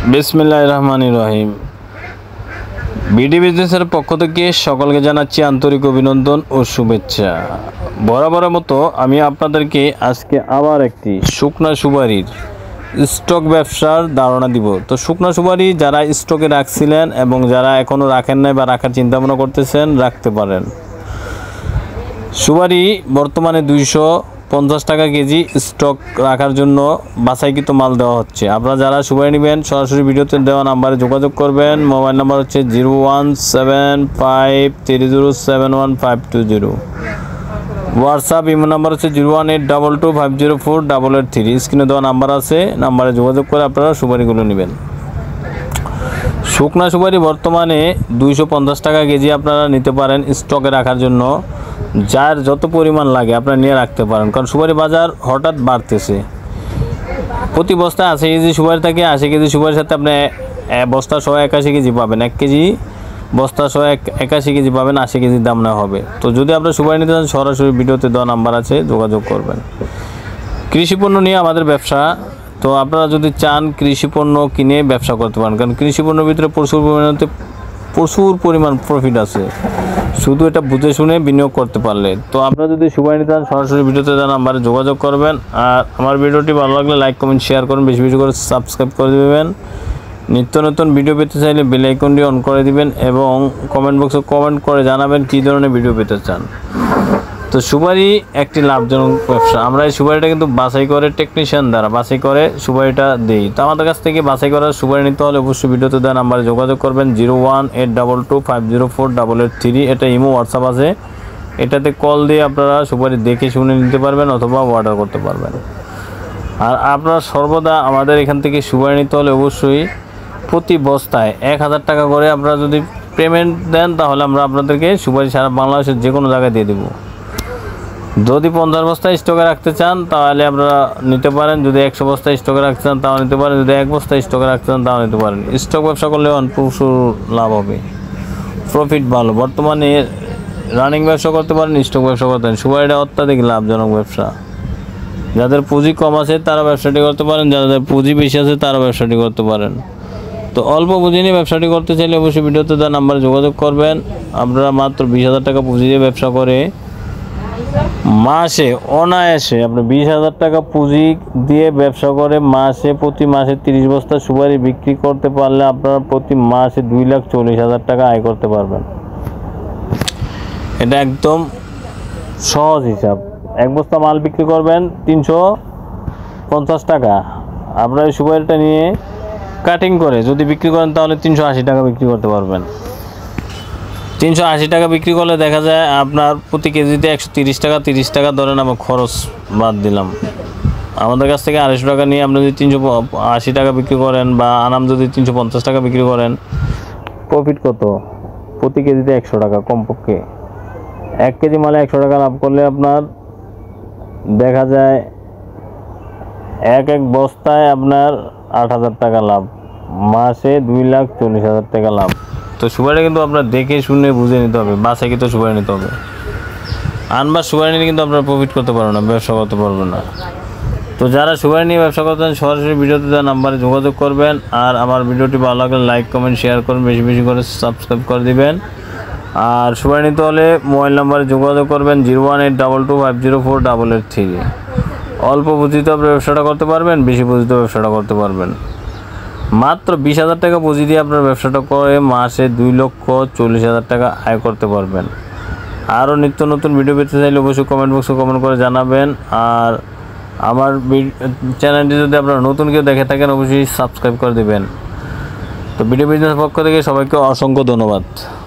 বিসমিল্লাহির রহমানির রহিম। বিডি বিজনেসের পক্ষ থেকে সকলকে জানাচ্ছি আন্তরিক অভিনন্দন ও শুভেচ্ছা। বরাবরের মতো আমি আপনাদেরকে আজকে আবার একটি শুকনা সুপারির স্টক ব্যবসার ধারণা দিব। তো শুকনা সুপারি যারা স্টকে রাখছিলেন এবং যারা এখনও রাখেন নাই বা রাখার চিন্তাভাবনা করতেছেন, রাখতে পারেন। সুপারি বর্তমানে 250 টাকা কেজি স্টক রাখার জন্য বাছাইকৃত মাল দেওয়া হচ্ছে। আপনারা যারা সুপারি নেবেন সরাসরি ভিডিওতে দেওয়া নাম্বারে যোগাযোগ করবেন। মোবাইল নাম্বার হচ্ছে 01753071520। হোয়াটসঅ্যাপ ইমো নাম্বার হচ্ছে 01822504883। স্ক্রিনে দেওয়া নাম্বার আছে, নাম্বারে যোগাযোগ করে আপনারা সুপারিগুলো নেবেন। শুকনা সুপারি বর্তমানে 250 টাকা কেজি আপনারা নিতে পারেন স্টকে রাখার জন্য। যার যত পরিমাণ লাগে আপনারা নিয়ে রাখতে পারেন, কারণ সুপারি বাজার হঠাৎ বাড়তেছে। প্রতি বস্তায় 80 কেজি সুপারি থাকে। 80 কেজি সুপারির সাথে আপনি বস্তা সহ 81 কেজি পাবেন। 1 কেজি বস্তা সহ 81 কেজি পাবেন। 80 কেজির দাম নেওয়া হবে। তো যদি আপনারা সুপারি নিতে চান সরাসরি ভিডিওতে দেওয়া নাম্বার আছে, যোগাযোগ করবেন। কৃষিপণ্য নিয়ে আমাদের ব্যবসা। তো আপনারা যদি চান কৃষিপণ্য কিনে ব্যবসা করতে পারেন, কারণ কৃষিপণ্যের ভিতরে প্রচুর পরিমাণ প্রফিট আছে, শুধু এটা বুঝে শুনে বিনিয়োগ করতে পারলে। তো আপনারা যদি সুপারি নিতে চান সরাসরি ভিডিওতে দেওয়া নাম্বারে যোগাযোগ করবেন। আর আমার ভিডিওটি ভালো লাগলে লাইক কমেন্ট শেয়ার করুন, বেশি বেশি করে সাবস্ক্রাইব করে দেবেন। নিত্য নতুন ভিডিও পেতে চাইলে বেল আইকনটি অন করে দিবেন এবং কমেন্ট বক্সে কমেন্ট করে জানাবেন কী ধরনের ভিডিও পেতে চান। তো সুপারি একটি লাভজনক ব্যবসা। আমরা এই সুপারিটা কিন্তু বাছাই করে টেকনিশিয়ান দ্বারা বাছাই করে সুপারিটা দিই। তো আমাদের কাছ থেকে বাছাই করার সুপারি নিতে হলে অবশ্যই ভিডিওতে দেওয়া নাম্বারে যোগাযোগ করবেন। 01822504883। এটা ইমো হোয়াটসঅ্যাপ আছে, এটাতে কল দিয়ে আপনারা সুপারি দেখে শুনে নিতে পারবেন অথবা অর্ডার করতে পারবেন। আর আপনারা সর্বদা আমাদের এখান থেকে সুপারি নিতে হলে অবশ্যই প্রতি বস্তায় 1000 টাকা করে আপনারা যদি পেমেন্ট দেন, তাহলে আমরা আপনাদেরকে সুপারি সারা বাংলাদেশের যে কোনো জায়গায় দিয়ে দেবো। যদি 50 বস্তা স্টকে রাখতে চান তাহলে আপনারা নিতে পারেন। যদি 100 বস্তা স্টকে রাখতে চান তাও নিতে পারেন। যদি 1 বস্তা স্টকে রাখতে চান তাও নিতে পারেন। স্টক ব্যবসা করলে প্রচুর লাভ হবে, প্রফিট ভালো। বর্তমানে রানিং ব্যবসা করতে পারেন, স্টক ব্যবসা করতে পারেন। সুপারিটা অত্যাধিক লাভজনক ব্যবসা। যাদের পুঁজি কম আছে তারা ব্যবসাটি করতে পারেন, যাদের পুঁজি বেশি আছে তারা ব্যবসাটি করতে পারেন। তো অল্প পুঁজি নিয়ে ব্যবসাটি করতে চাইলে অবশ্যই ভিডিওতে দেওয়া নাম্বারে যোগাযোগ করবেন। আপনারা মাত্র 20,000 টাকা পুঁজি দিয়ে ব্যবসা করে মাসে অনায়াসে আপনি 20,000 টাকা পুঁজি দিয়ে ব্যবসা করে প্রতি মাসে 30 বস্তা সুপারি বিক্রি করতে পারলে আপনারা প্রতি মাসে 2,40,000 টাকা আয় করতে পারবেন। এটা একদম সহজ হিসাব। 1 বস্তা মাল বিক্রি করবেন 350 টাকা। আপনারা এই সুপারিটা নিয়ে কাটিং করে যদি বিক্রি করেন তাহলে 380 টাকা বিক্রি করতে পারবেন। 380 টাকা বিক্রি করলে দেখা যায় আপনার প্রতি কেজিতে 130 টাকা, 30 টাকা ধরেন আমার খরচ বাদ দিলাম। আমাদের কাছ থেকে 250 টাকা নিয়ে আপনি যদি 380 টাকা বিক্রি করেন বা আনাম যদি 350 টাকা বিক্রি করেন, প্রফিট কত? প্রতি কেজিতে 100 টাকা কমপক্ষে। 1 কেজি মালে 100 টাকা লাভ করলে আপনার দেখা যায় এক বস্তায় আপনার 8,000 টাকা লাভ, মাসে 2,40,000 টাকা লাভ। তো সুপারি কিন্তু আপনার দেখে শুনে বুঝে নিতে হবে, বাসায় কিন্তু সুপারি নিতে হবে। আনবার সুপারি নিয়ে কিন্তু আপনারা প্রফিট করতে পারবেন না, ব্যবসা করতে পারবেন না। তো যারা সুপারি নিয়ে ব্যবসা করতেন সরাসরি ভিডিওতে দেওয়া নাম্বারে যোগাযোগ করবেন। আর আমার ভিডিওটি ভালো লাগলে লাইক কমেন্ট শেয়ার করুন, বেশি বেশি করে সাবস্ক্রাইব করে দিবেন। আর সুপারি নিতে হলে মোবাইল নাম্বারে যোগাযোগ করবেন 01822504883। অল্প পুঁজিতে আপনি ব্যবসাটা করতে পারবেন, বেশি পুঁজিতে ব্যবসাটা করতে পারবেন। মাত্র 20,000 টাকা পুঁজি দিয়ে আপনার ব্যবসাটা করে মাসে 2,40,000 টাকা আয় করতে পারবেন। আরও নিত্য নতুন ভিডিও পেতে চাইলে অবশ্যই কমেন্ট বক্সে কমেন্ট করে জানাবেন। আর আমার চ্যানেলটি যদি আপনারা নতুন কেউ দেখে থাকেন অবশ্যই সাবস্ক্রাইব করে দেবেন। তো ভিডিও বিজনেস পক্ষ থেকে সবাইকে অসংখ্য ধন্যবাদ।